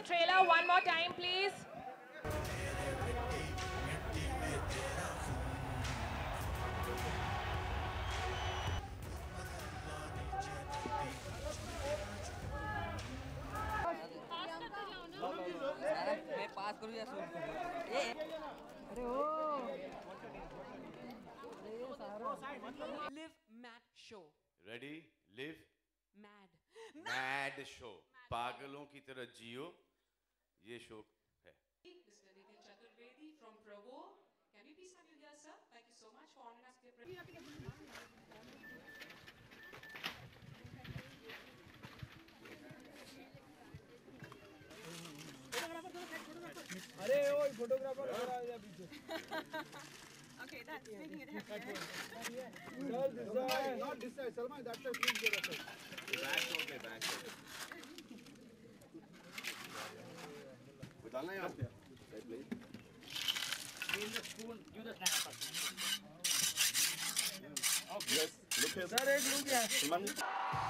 trailer one more time, please. मैं पास करूँ या Live Mad Show. Ready? Live? Mad. Mad show. पागलों की तरह जियो. ये शो है. Mr. Nitin Chaturvedi from Provo. Can we please have you here, sir? Thank you so much for honoring us with your presence. अरे ओ photographer आ जा पीछे. Okay, that's making it happen. Sir, this side, not this side. Salman, that side, please get us. Back show पे back show. बताना है आप क्या? Please. Give the spoon, give the snack first. Okay. Yes. Look here. Sir, एक look here.